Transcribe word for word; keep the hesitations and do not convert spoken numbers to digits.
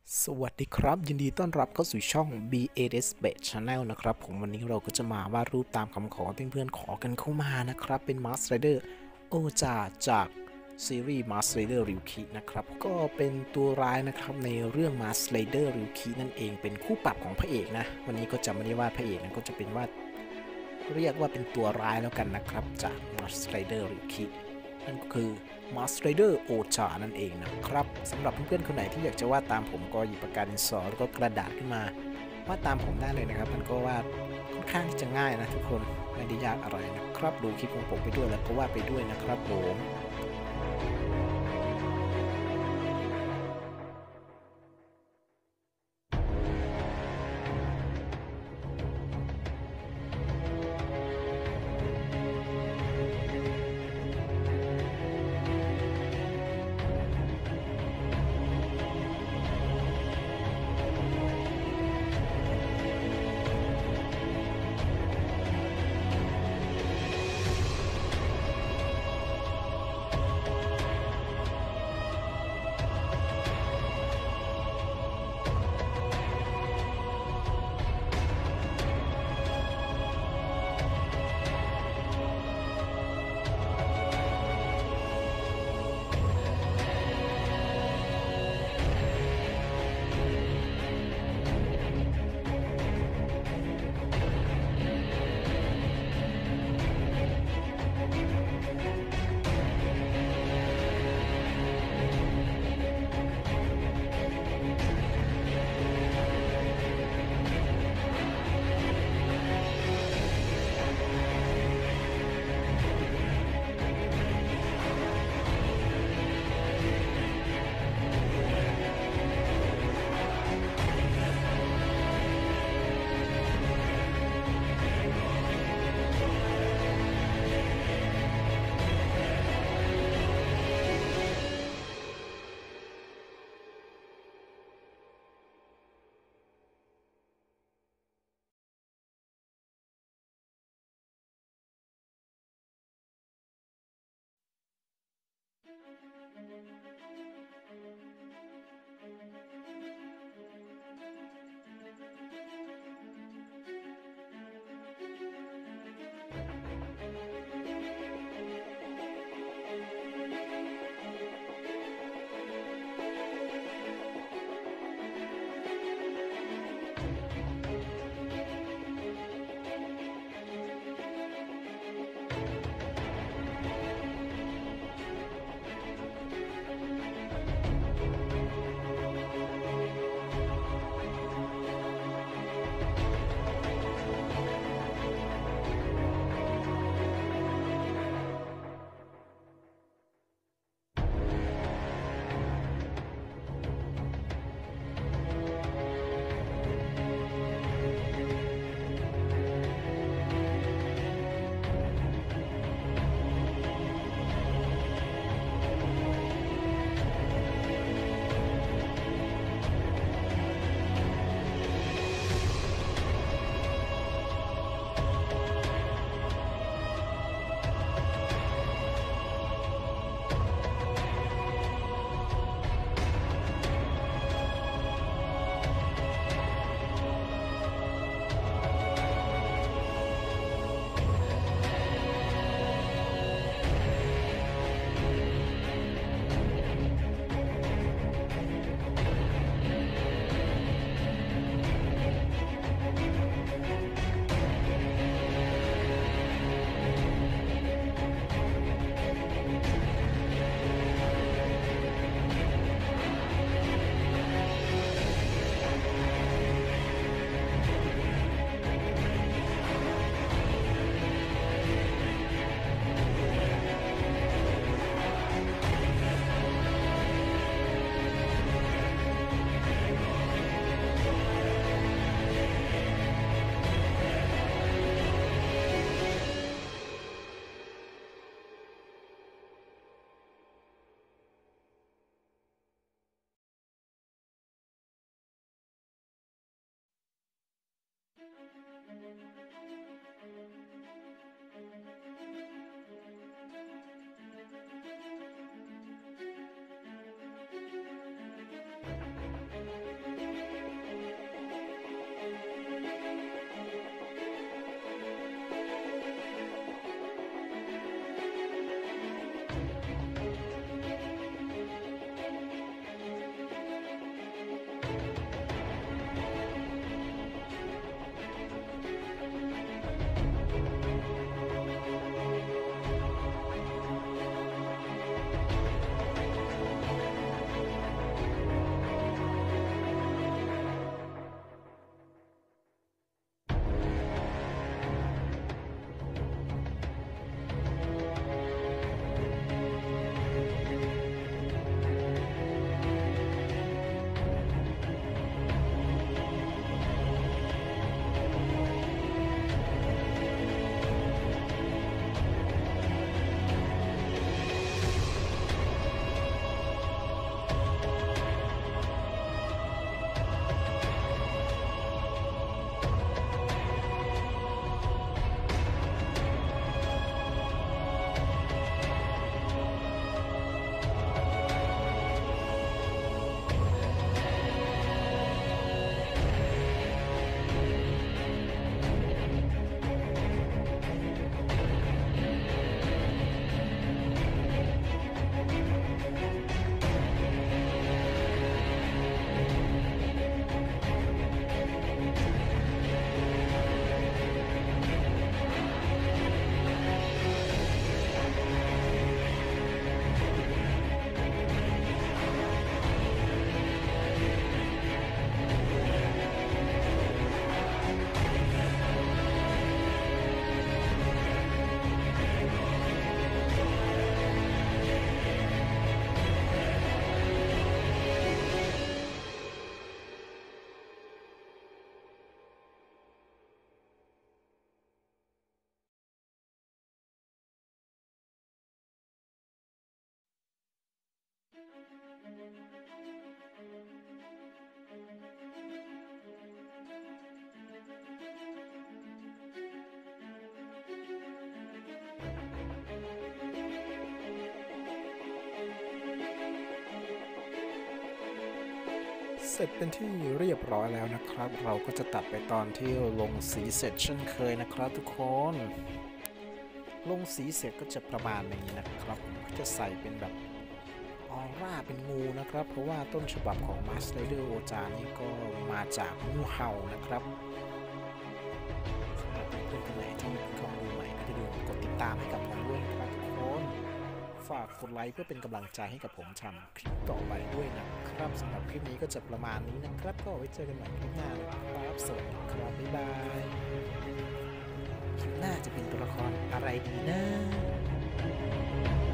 สวัสดีครับยินดีต้อนรับเข้าสู่ช่อง บี เอ เอส Bet Channel นะครับผมวันนี้เราก็จะมาวาดรูปตามคำขอที่เพื่อนๆขอกันเข้ามานะครับเป็น Mask Rider โอจาจากซีรีส์ Mask Rider Ryuki นะครับก็เป็นตัวร้ายนะครับในเรื่อง Mask Rider Ryuki นั่นเองเป็นคู่ปรับของพระเอกนะวันนี้ก็จะไม่ได้วาดพระเอกนะก็จะเป็นวาดเรียกว่าเป็นตัวร้ายแล้วกันนะครับจาก Mask Rider Ryuki นั่นก็คือ Mask Rider โอจานั่นเองนะครับสำหรับเพื่อนๆคนไหนที่อยากจะวาดตามผมก็หยิบปากกาดินสอแล้วก็กระดาษขึ้นมาวาดตามผมได้เลยนะครับมันก็วาดค่อนข้างที่จะง่ายนะทุกคนไม่ได้ยากอะไรนะครับดูคลิปของผมไปด้วยแล้วก็วาดไปด้วยนะครับผมเสร็จเป็นที่เรียบร้อยแล้วนะครับ เราก็จะตัดไปตอนที่ลงสีเสร็จเช่นเคยนะครับทุกคนลงสีเสร็จก็จะประมาณนี้นะครับผมก็จะใส่เป็นแบบออร่าเป็นงูนะครับเพราะว่าต้นฉบับของ Mask Rider โอจานี่ก็มาจากงูเห่านะครับสำหรับเพื่อนๆคนไหนที่เป็นข้อมูลใหม่ก็จะดูกดติดตามให้กับผมด้วยนะครับทุกคนฝากกดไลค์เพื่อเป็นกำลังใจให้กับผมทำคลิปต่อไปด้วยนะครับสำหรับคลิปนี้ก็จะประมาณนี้นะครับก็ไว้เจอกันใหม่คลิปหน้านะครับสวัสดีครับบ๊ายบายคลิปหน้าจะเป็นตัวละครอะไรดีนะ